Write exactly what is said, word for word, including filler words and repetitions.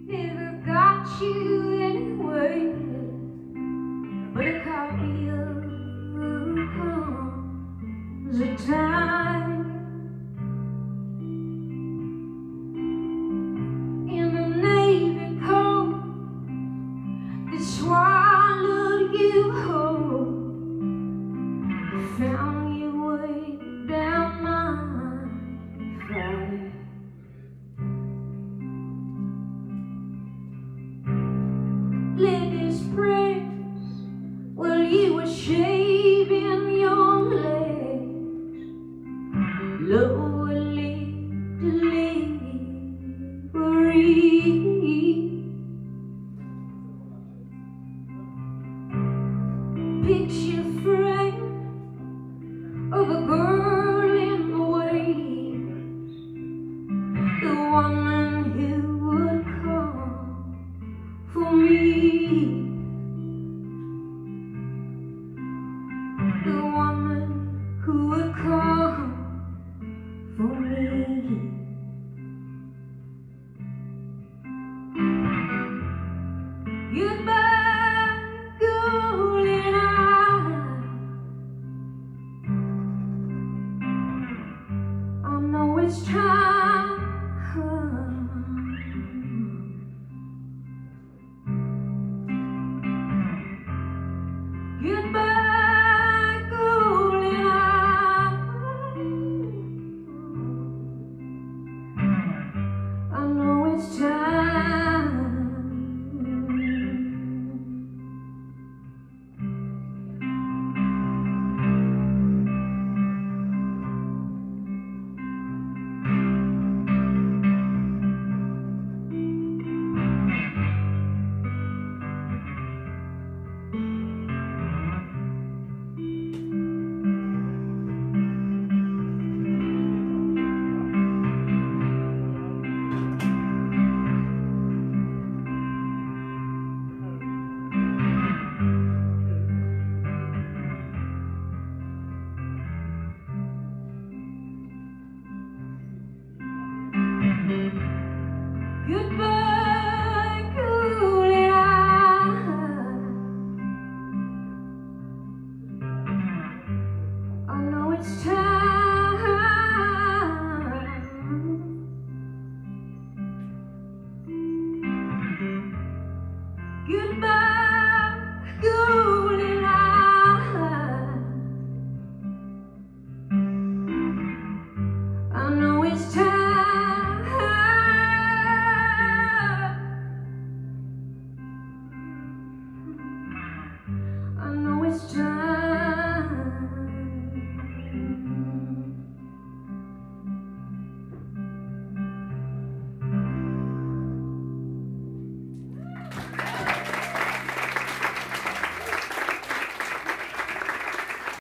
never got you anyway, but a copy of comes a time in the Navy coat that swallowed you whole. You found your way down my throat. Ladies press while you were shaving your legs, lower lip delivery. Picture frame of a girl in the waves, the woman who would come for me, the woman who would come for me. Goodbye, golden eye. I know it's time. Goodbye, golden eye. I know it's time. Goodbye, golden eye. I know it's time. Goodbye, golden eye. I know it's time. I know it's time.